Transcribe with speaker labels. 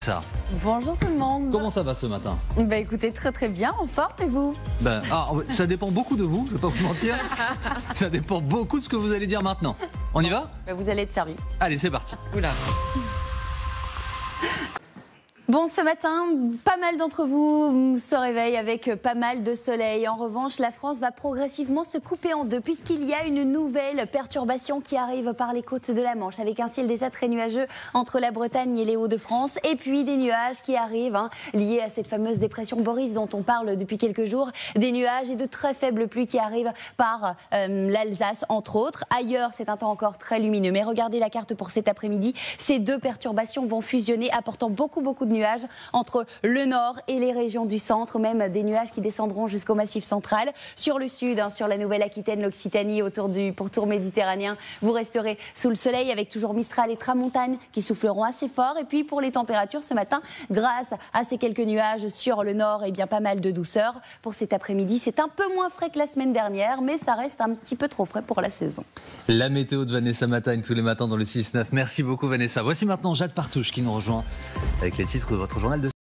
Speaker 1: Vanessa.
Speaker 2: Bonjour tout le monde.
Speaker 1: Comment ça va ce matin?
Speaker 2: Bah écoutez, très bien, en forme et vous?
Speaker 1: Ça dépend beaucoup de vous, je vais pas vous mentir. Ça dépend beaucoup de ce que vous allez dire maintenant. On y va?
Speaker 2: Bah, vous allez être servi.
Speaker 1: Allez, c'est parti.
Speaker 3: Oula.
Speaker 2: Bon, ce matin, pas mal d'entre vous se réveillent avec pas mal de soleil. En revanche, la France va progressivement se couper en deux puisqu'il y a une nouvelle perturbation qui arrive par les côtes de la Manche avec un ciel déjà très nuageux entre la Bretagne et les Hauts-de-France et puis des nuages qui arrivent liés à cette fameuse dépression Boris dont on parle depuis quelques jours. Des nuages et de très faibles pluies qui arrivent par l'Alsace entre autres. Ailleurs, c'est un temps encore très lumineux. Mais regardez la carte pour cet après-midi. Ces deux perturbations vont fusionner apportant beaucoup de nuages entre le nord et les régions du centre, même des nuages qui descendront jusqu'au Massif central. Sur le sud, sur la Nouvelle-Aquitaine, l'Occitanie, autour du pourtour méditerranéen, vous resterez sous le soleil avec toujours Mistral et Tramontane qui souffleront assez fort. Et puis pour les températures ce matin, grâce à ces quelques nuages sur le nord, et bien pas mal de douceur. Pour cet après-midi, c'est un peu moins frais que la semaine dernière, mais ça reste un petit peu trop frais pour la saison.
Speaker 1: La météo de Vanessa Matagne tous les matins dans le 6-9. Merci beaucoup Vanessa. Voici maintenant Jade Partouche qui nous rejoint avec les titres de votre journal de